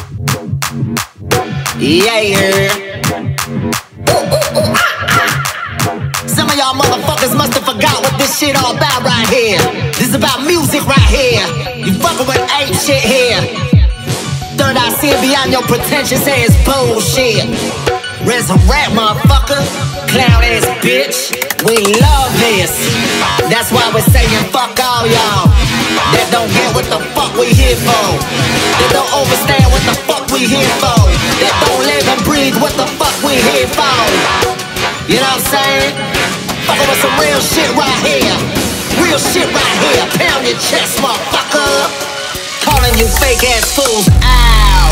Yeah. Some of y'all motherfuckers must have forgot what this shit all about right here. This is about music right here. You fucking with ape shit here. Third eye seeing beyond your pretentious ass bullshit. Resurrect, motherfucker. Clown ass bitch. We love this. That's why we're saying fuck all y'all that don't get what the fuck we here for. That don't understand what the fuck we here for. That don't live and breathe what the fuck we here for. You know what I'm saying? Fuckin' with some real shit right here. Real shit right here. Pound your chest, motherfucker. Calling you fake ass fools out.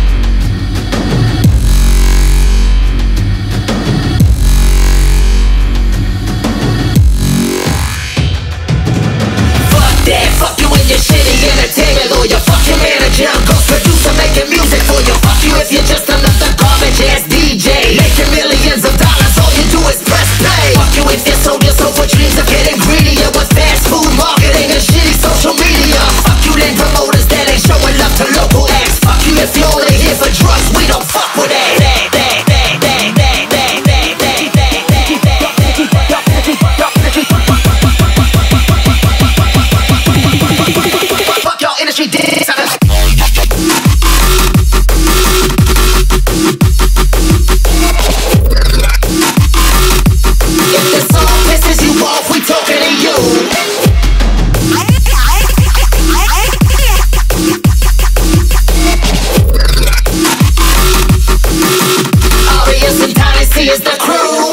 Fuck that, fuck you and your shitty entertainment or your fucking manager, ghost producer making music for you. Fuck you if you're just another garbage ass DJ making millions of dollars. All you do is press play. Fuck you if you sold your soul for dreams of getting greedier with fast food marketing and shitty social media. Fuck you then promoters that ain't showing love to local acts. Fuck you if you're only here for drugs. We don't fuck with that. Fuck y'all industry dicks. Is the crew.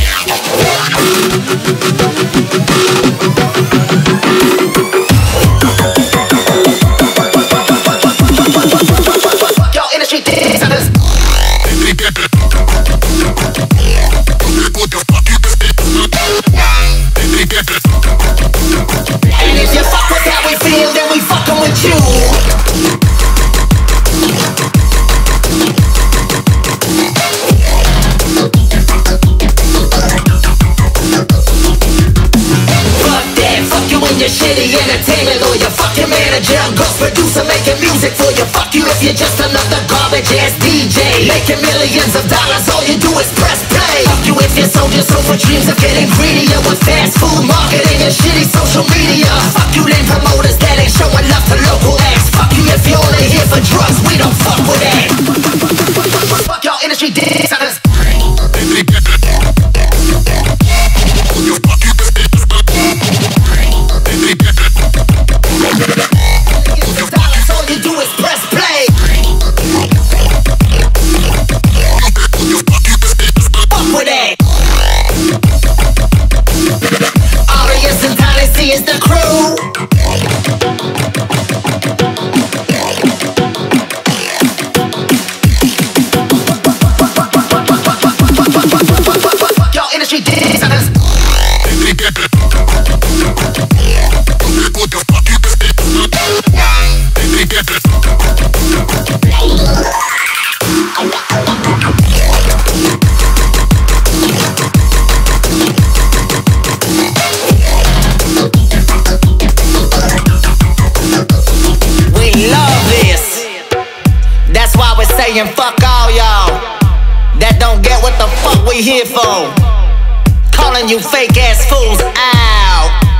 Y'all industry dicks. And if you fuck with how we feel, then we fucking with you. Your shitty entertainment or your fucking manager, ghost producer making music for you. Fuck you if you're just another garbage ass DJ making millions of dollars. All you do is press play. Fuck you if you sold your soul for dreams of getting greedier with fast food marketing and shitty social media. Fuck you then promoters that ain't showing love to local acts. Fuck you if you're only here for drugs. We don't fuck with that. Fuck y'all industry dicks. All you do is press play. Fuck with that. Arias and Tennessee is the crew. Y'all industry dicks. That's why we're saying fuck all y'all that don't get what the fuck we here for. Calling you fake ass fools out.